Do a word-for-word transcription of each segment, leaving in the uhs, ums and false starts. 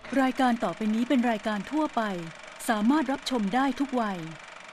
รายการต่อไปนี้เป็นรายการทั่วไปสามารถรับชมได้ทุกวัย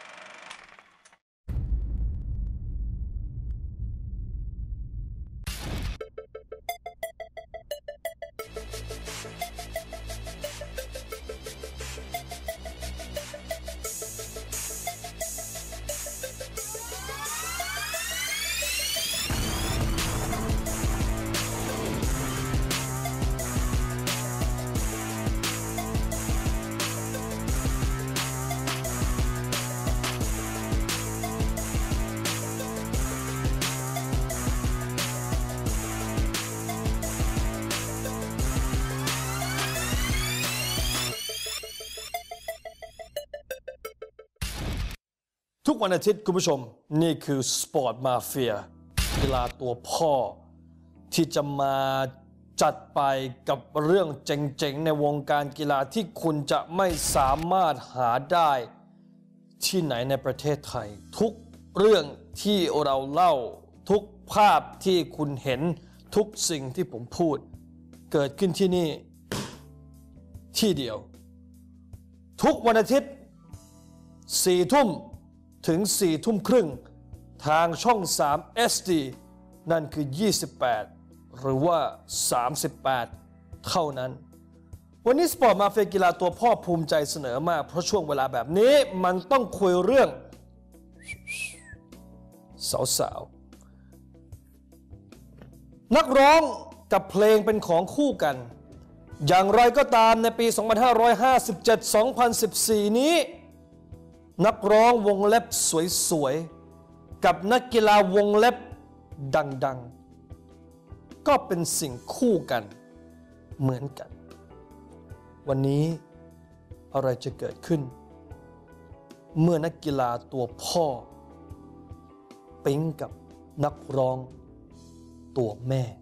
ทุกวันอาทิตย์คุณผู้ชมนี่คือสปอร์ตมาเฟียกีฬาตัวพ่อที่จะมาจัดไปกับเรื่องเจ๋งๆในวงการกีฬาที่คุณจะไม่สามารถหาได้ที่ไหนในประเทศไทยทุกเรื่องที่เราเล่าทุกภาพที่คุณเห็นทุกสิ่งที่ผมพูดเกิดขึ้นที่นี่ที่เดียวทุกวันอาทิตย์สี่ทุ่มถึงสี่ทุ่มครึ่งทางช่อง สาม เอส ดี นั่นคือยี่สิบแปดหรือว่าสามสิบแปดเท่านั้นวันนี้สปอร์ตมาเฟียกีฬาตัวพ่อภูมิใจเสนอมากเพราะช่วงเวลาแบบนี้มันต้องคุยเรื่องสาวๆนักร้องกับเพลงเป็นของคู่กันอย่างไรก็ตามในปี สองพันห้าร้อยห้าสิบเจ็ด สองพันสิบสี่ นี้นักร้องวงเล็บสวยๆกับนักกีฬาวงเล็บดังๆก็เป็นสิ่งคู่กันเหมือนกันวันนี้อะไรจะเกิดขึ้นเมื่อนักกีฬาตัวพ่อปิ๊งกับนักร้องตัวแม่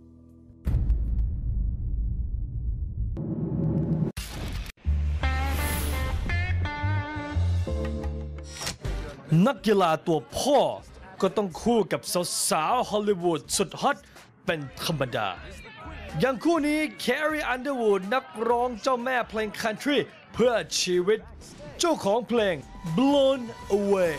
นักกีฬาตัวพ่อก็ต้องคู่กับสาวๆฮอลลีวูดสุดฮอตเป็นธรรมดาอย่างคู่นี้แคร์รีอันเดอร์วูดนักร้องเจ้าแม่เพลงคันทรีเพื่อชีวิตเจ้าของเพลง Blown Away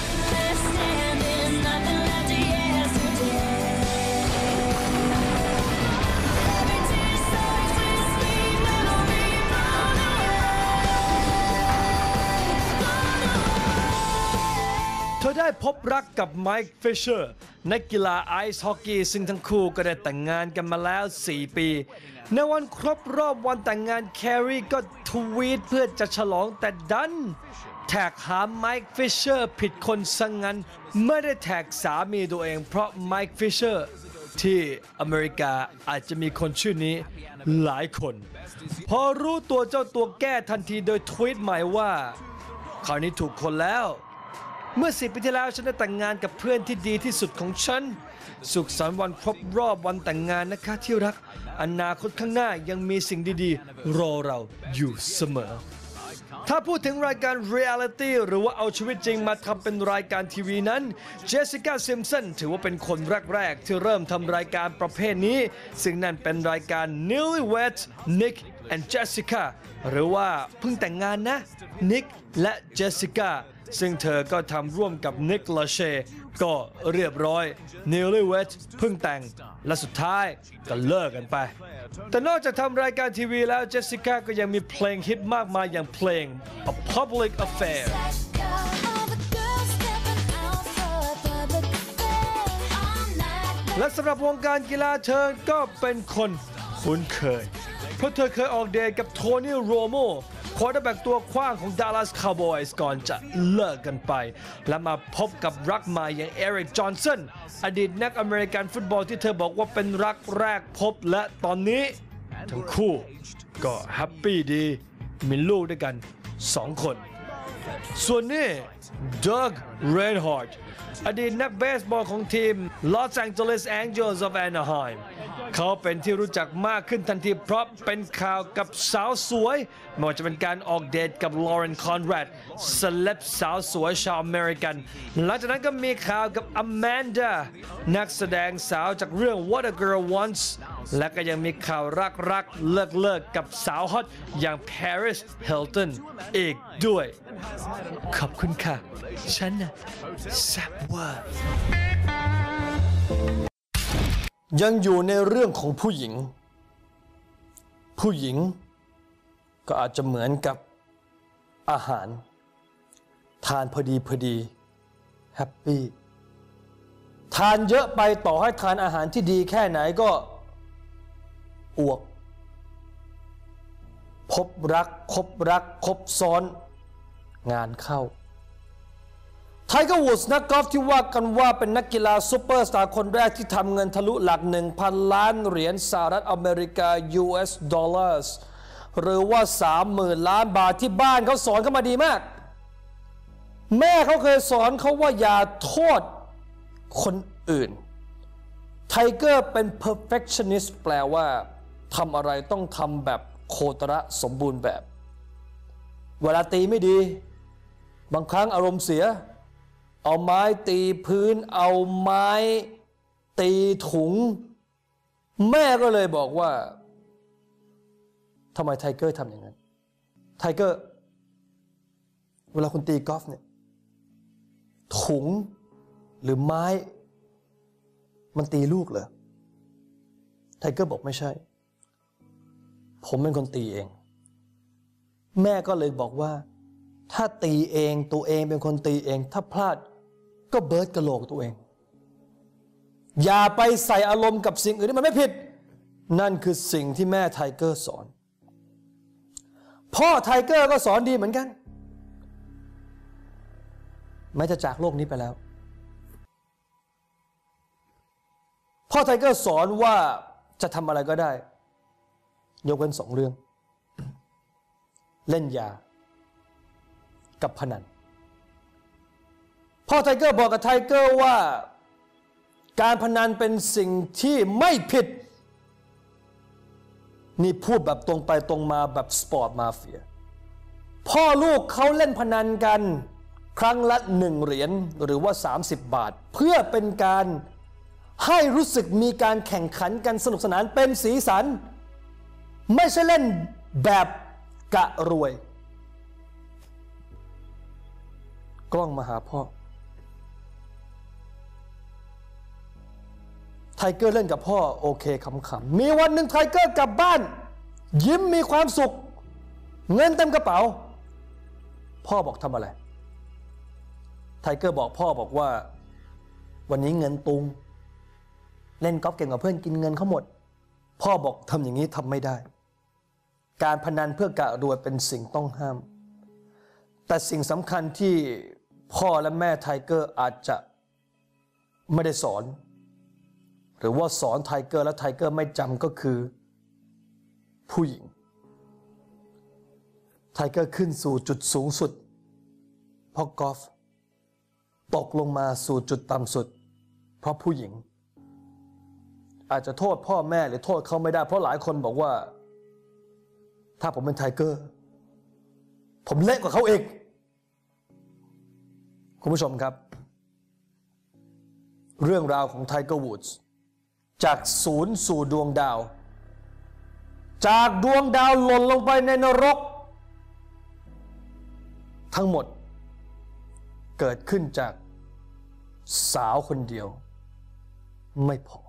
เธอได้พบรักกับไมค์ฟิชเชอร์นักกีฬาไอซ์ฮอกกี้ซึ่งทั้งคู่ก็ได้แต่งงานกันมาแล้วสี่ปีในวันครบรอบวันแต่งงานแคร์รีก็ทวีตเพื่อจะฉลองแต่ดันแท็กหาไมค์ฟิชเชอร์ผิดคนซะงั้นไม่ได้แท็กสามีตัวเองเพราะไมค์ฟิชเชอร์ที่อเมริกาอาจจะมีคนชื่อนี้หลายคนพอรู้ตัวเจ้าตัวแก้ทันทีโดยทวีตใหม่ว่าคราวนี้ถูกคนแล้วเมื่อสี่ปีที่แล้วฉันได้แต่งงานกับเพื่อนที่ดีที่สุดของฉันสุขสันต์วันครบรอบวันแต่งงานนะคะที่รักอนาคตข้างหน้ายังมีสิ่งดีๆรอเราอยู่เสมอถ้าพูดถึงรายการเรียลิตี้หรือว่าเอาชีวิตจริงมาทำเป็นรายการทีวีนั้นเจสสิก้าซิมสันถือว่าเป็นคนแรกๆที่เริ่มทำรายการประเภทนี้ซึ่งนั่นเป็นรายการ Newlyweds Nick and Jessica หรือว่าเพิ่งแต่งงานนะ Nick และ Jessicaซึ่งเธอก็ทำร่วมกับนิกลาเชก็เรียบร้อย Newlyweds เพิ่งแต่งและสุดท้ายก็เลิกกันไปแต่นอกจากทำรายการทีวีแล้วเจสสิก้าก็ยังมีเพลงฮิตมากมายอย่างเพลง A Public Affair และสำหรับวงการกีฬาเธอก็เป็นคนคุ้นเคยเพราะเธอเคยออกเดทกับโทนี่โรโมควอเตอร์แบ็กตัวขว้างของ Dallas Cowboys ก่อนจะเลิกกันไปและมาพบกับรักใหม่อย่างเอริกจอห์นสันอดีตนักอเมริกันฟุตบอลที่เธอบอกว่าเป็นรักแรกพบและตอนนี้ทั้งคู่ก็แฮปปี้ดีมีลูกด้วยกันสองคนส่วนนี้ดักเรนฮาร์ดอดีตนักเบสบอลของทีม Los Angeles Angels of Anaheim เขาเป็นที่รู้จักมากขึ้นทันทีเพราะเป็นข่าวกับสาวสวยไม่ว่าจะเป็นการออกเดทกับลอเรนคอนแรดเซเลบสาวสวยชาวอเมริกันหลังจากนั้นก็มีข่าวกับอแมนดานักแสดงสาวจากเรื่อง What a Girl Wants และก็ยังมีข่าวรักๆเลิกๆกับสาวฮอตอย่าง Paris Hilton อีกด้วยขอบคุณค่ะฉันน่ะแซ่บเวอร์ยังอยู่ในเรื่องของผู้หญิงผู้หญิงก็อาจจะเหมือนกับอาหารทานพอดีพอดีแฮปปี้ทานเยอะไปต่อให้ทานอาหารที่ดีแค่ไหนก็อ้วกพบรักคบรักคบซ้อนงานเข้าไทเกอร์วูดส์นักกอล์ฟที่ว่ากันว่าเป็นนักกีฬาซูเปอร์สตาร์คนแรกที่ทำเงินทะลุหลัก หนึ่งพัน ล้านเหรียญสหรัฐอเมริกา ยู เอส dollars หรือว่า สามหมื่น ล้านบาทที่บ้านเขาสอนเขามาดีมากแม่เขาเคยสอนเขาว่าอย่าโทษคนอื่นไทเกอร์เป็น perfectionist แปลว่าทำอะไรต้องทำแบบโคตรสมบูรณ์แบบเวลาตีไม่ดีบางครั้งอารมณ์เสียเอาไม้ตีพื้นเอาไม้ตีถุงแม่ก็เลยบอกว่าทำไมไทเกอร์ทำอย่างนั้นไทเกอร์เวลาคุณตีกอล์ฟเนี่ยถุงหรือไม้มันตีลูกเหรอไทเกอร์บอกไม่ใช่ผมเป็นคนตีเองแม่ก็เลยบอกว่าถ้าตีเองตัวเองเป็นคนตีเองถ้าพลาดก็เบิร์ดกระโหลกตัวเองอย่าไปใส่อารมณ์กับสิ่งอื่นที่มันไม่ผิดนั่นคือสิ่งที่แม่ไทเกอร์สอนพ่อไทเกอร์ก็สอนดีเหมือนกันแม้จะจากโลกนี้ไปแล้วพ่อไทเกอร์สอนว่าจะทำอะไรก็ได้ยกเว้นสองเรื่องเล่นยากับพนันพ่อไทเกอร์บอกกับไทเกอร์ว่าการพนันเป็นสิ่งที่ไม่ผิดนี่พูดแบบตรงไปตรงมาแบบสปอร์ตมาเฟียพ่อลูกเขาเล่นพนันกันครั้งละหนึ่งเหรียญหรือว่าสามสิบบาทเพื่อเป็นการให้รู้สึกมีการแข่งขันกันสนุกสนานเป็นสีสันไม่ใช่เล่นแบบกะรวยกล้องมาหาพ่อไทเกอร์เล่นกับพ่อโอเคขำๆมีวันหนึ่งไทเกอร์กลับบ้านยิ้มมีความสุขเงินเต็มกระเป๋าพ่อบอกทำอะไรไทเกอร์บอกพ่อบอกว่าวันนี้เงินตุงเล่นกอล์ฟเก่งกว่าเพื่อนกินเงินเขาหมดพ่อบอกทำอย่างนี้ทำไม่ได้การพนันเพื่อกะรวยเป็นสิ่งต้องห้ามแต่สิ่งสำคัญที่พ่อและแม่ไทเกอร์อาจจะไม่ได้สอนหรือว่าสอนไทเกอร์และไทเกอร์ไม่จำก็คือผู้หญิงไทเกอร์ขึ้นสู่จุดสูงสุดเพราะกอล์ฟตกลงมาสู่จุดต่ำสุดเพราะผู้หญิงอาจจะโทษพ่อแม่หรือโทษเขาไม่ได้เพราะหลายคนบอกว่าถ้าผมเป็นไทเกอร์ผมเละกว่าเขาเองคุณผู้ชมครับเรื่องราวของไทเกอร์วูดส์จากศูนย์สู่ดวงดาวจากดวงดาวหล่นลงไปในนรกทั้งหมดเกิดขึ้นจากสาวคนเดียวไม่พอ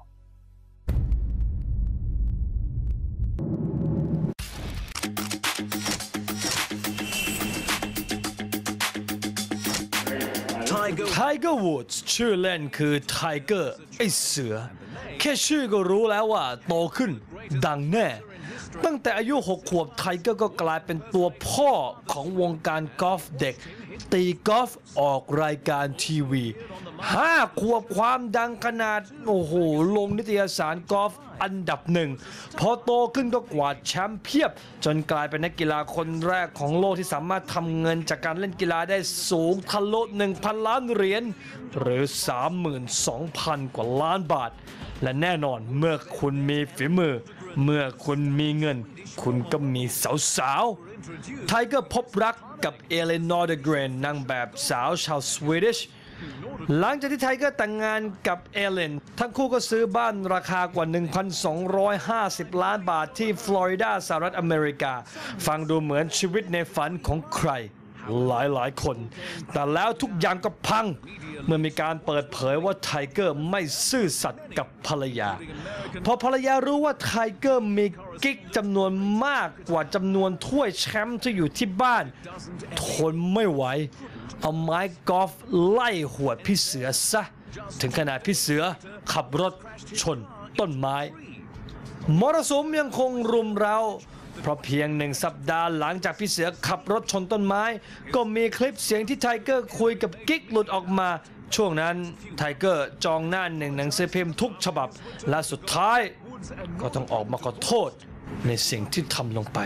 ไทเกอร์วูดส์ชื่อเล่นคือไทเกอร์ไอเสือแค่ชื่อก็รู้แล้วว่าโตขึ้นดังแน่ตั้งแต่อายุหกขวบไทเกอร์ก็กลายเป็นตัวพ่อของวงการกอล์ฟเด็กตีกอล์ฟออกรายการทีวีห้าขวบความดังขนาดโอ้โหลงนิตยสารกอล์ฟอันดับหนึ่งพอโตขึ้นก็กวาดแชมป์เพียบจนกลายเป็นนักกีฬาคนแรกของโลกที่สามารถทำเงินจากการเล่นกีฬาได้สูงทะลุ หนึ่งพัน ล้านเหรียญหรือ สามหมื่นสองพัน กว่าล้านบาทและแน่นอนเมื่อคุณมีฝีมือเมื่อคุณมีเงินคุณก็มีสาวๆไทเกอร์พบรักกับเอเลนอร์ เดเกรนนางแบบสาวชาวสวีดิชหลังจากที่ไทเกอร์แต่งงานกับเอเลนทั้งคู่ก็ซื้อบ้านราคากว่า หนึ่งพันสองร้อยห้าสิบ ล้านบาทที่ฟลอริดาสหรัฐอเมริกาฟังดูเหมือนชีวิตในฝันของใครหลายหลายคนแต่แล้วทุกอย่างก็พังเมื่อมีการเปิดเผยว่าไทเกอร์ไม่ซื่อสัตย์กับภรรยาพอภรรยารู้ว่าไทเกอร์มีกิ๊กจำนวนมากกว่าจำนวนถ้วยแชมป์ที่อยู่ที่บ้านทนไม่ไหวเอาไม้กอล์ฟไล่หวดพี่เสือซะถึงขนาดพี่เสือขับรถชนต้นไม้มรสุมยังคงรุมเร้าเพราะเพียงหนึ่งสัปดาห์หลังจากพี่เสือขับรถชนต้นไม้ก็มีคลิปเสียงที่ไทเกอร์คุยกับกิ๊กหลุดออกมาช่วงนั้นไทเกอร์จองหน้าหนึ่งหนังสือพิมพ์ทุกฉบับและสุดท้ายก็ต้องออกมาขอโทษในสิ่งที่ทำลงไป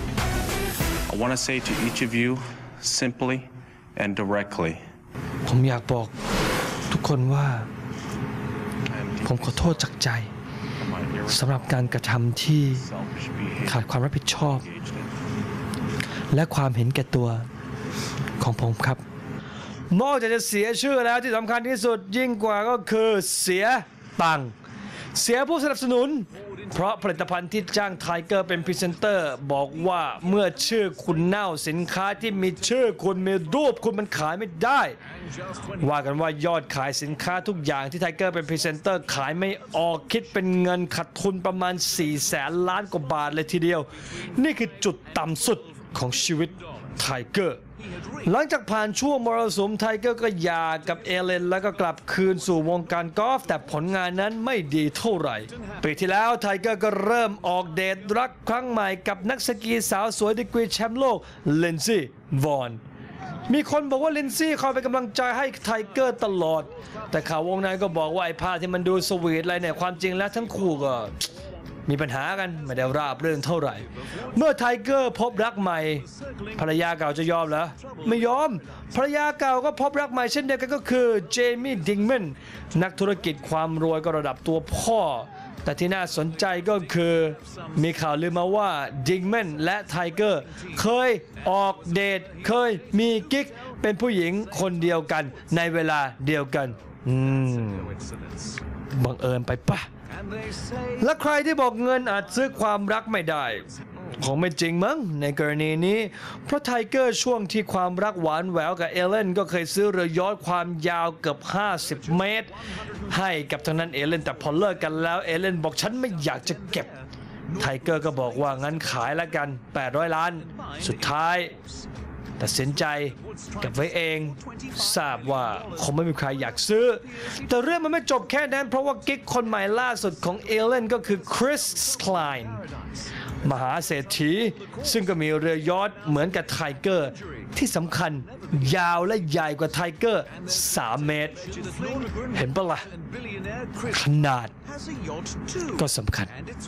I want to say to each of you simply and directly ผมอยากบอกทุกคนว่าผมขอโทษจากใจสำหรับการกระทำที่ขาดความรับผิดชอบและความเห็นแก่ตัวของผมครับนอกจากจะเสียชื่อแล้วที่สำคัญที่สุดยิ่งกว่าก็คือเสียตังค์เสียผู้สนับสนุนเพราะผลิตภัณฑ์ที่จ้างไทเกอร์เป็นพรีเซนเตอร์บอกว่าเมื่อชื่อคุณเน่าสินค้าที่มีชื่อคุณมีรูปคุณมันขายไม่ได้ว่ากันว่ายอดขายสินค้าทุกอย่างที่ไทเกอร์เป็นพรีเซนเตอร์ขายไม่ออกคิดเป็นเงินขาดทุนประมาณสี่แสนล้านกว่าบาทเลยทีเดียวนี่คือจุดต่ำสุดของชีวิตไทเกอร์หลังจากผ่านช่วงมรสุมไทเกอร์ก็หย่ากับเอเลนแล้วก็กลับคืนสู่วงการกอล์ฟแต่ผลงานนั้นไม่ดีเท่าไหร่ปีที่แล้วไทเกอร์ก็เริ่มออกเดทรักครั้งใหม่กับนักสกีสาวสวยดีกรีแชมป์โลกลินซี่วอนมีคนบอกว่าลินซี่คอยเป็นกำลังใจให้ไทเกอร์ตลอดแต่ข่าววงในก็บอกว่าไอ้ภาพที่มันดูสวีทอะไรเนี่ยความจริงแล้วทั้งคู่ก็มีปัญหากันไม่ได้ราบรื่นเท่าไหร่เมื่อไทเกอร์พบรักใหม่ภรรยาเก่าจะยอมเหรอไม่ยอมภรรยาเก่าก็พบรักใหม่เช่นเดียวกันก็คือเจมี่ดิงแมนนักธุรกิจความรวยก็ระดับตัวพ่อแต่ที่น่าสนใจก็คือมีข่าวลือมาว่าดิงแมนและไทเกอร์เคยออกเดทเคยมีกิ๊กเป็นผู้หญิงคนเดียวกันในเวลาเดียวกันอืมบังเอิญไปปะและใครที่บอกเงินอาจซื้อความรักไม่ได้คงไม่จริงมั้งในกรณีนี้เพราะไทเกอร์ช่วงที่ความรักหวานแหววกับเอเลนก็เคยซื้อเรือยอชต์ความยาวเกือบห้าสิบเมตรให้กับทางนั้นเอเลนแต่พอเลิกกันแล้วเอเลนบอกฉันไม่อยากจะเก็บไทเกอร์ก็บอกว่างั้นขายแล้วกันแปดร้อยล้านสุดท้ายตัดสินใจเก็บไว้เองทราบว่าคงไม่มีใครอยากซื้อแต่เรื่องมันไม่จบแค่นั้นเพราะว่ากิ๊กคนใหม่ล่าสุดของเอเลนก็คือคริสคลายน์มหาเศรษฐีซึ่งก็มีเรือยอชต์เหมือนกับไทเกอร์ที่สำคัญยาวและใหญ่กว่าไทเกอร์สามเมตรเห็นปะล่ะขนาดก็สำคัญ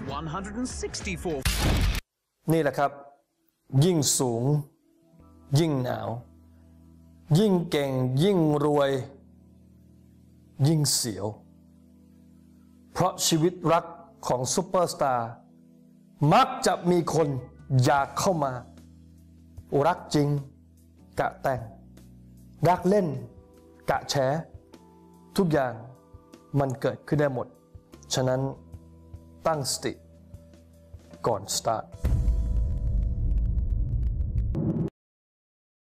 นี่แหละครับยิ่งสูงยิ่งหนาวยิ่งเก่งยิ่งรวยยิ่งเสียวเพราะชีวิตรักของซุปเปอร์สตาร์มักจะมีคนอยากเข้ามารักจริงกะแต่งรักเล่นกะแฉทุกอย่างมันเกิดขึ้นได้หมดฉะนั้นตั้งสติก่อนสตาร์ท